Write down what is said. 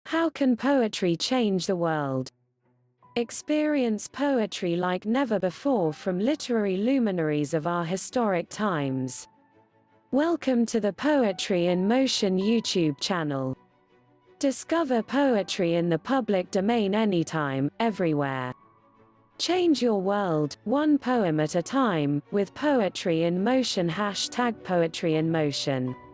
How can poetry change the world? Experience poetry like never before from literary luminaries of our historic times. Welcome to the Poetry in Motion YouTube channel. Discover poetry in the public domain anytime, everywhere. Change your world, one poem at a time, with Poetry in Motion #PoetryInMotion.